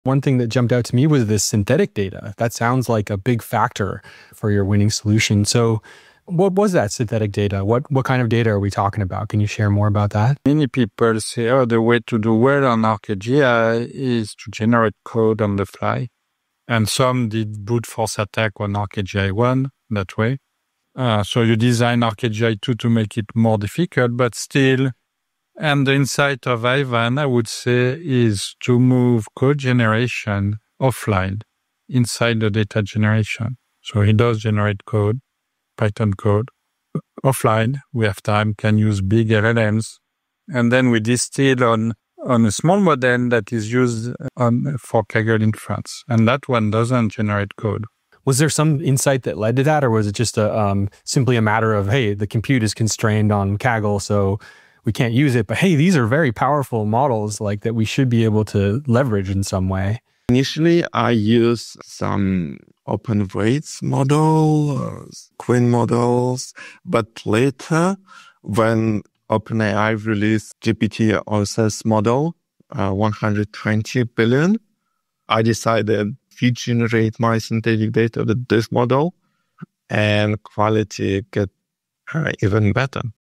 One thing that jumped out to me was this synthetic data. That sounds like a big factor for your winning solution. So what was that synthetic data? What kind of data are we talking about? Can you share more about that? Many people say, the way to do well on ARC AGI is to generate code on the fly. And some did brute force attack on ARC AGI 1 that way. So you design ARC AGI 2 to make it more difficult, but still. And the insight of Ivan, I would say, is to move code generation offline inside the data generation. So he does generate code, Python code, offline. We have time, can use big LLMs. And then we distill on a small model that is used for Kaggle inference. And that one doesn't generate code. Was there some insight that led to that, or was it just simply a matter of, hey, the compute is constrained on Kaggle, so we can't use it, but hey, these are very powerful models like that we should be able to leverage in some way? Initially, I used some open weights model, Queen models, but later, when OpenAI released GPT OSS model, 120 billion, I decided to generate my synthetic data with this model, and quality get even better.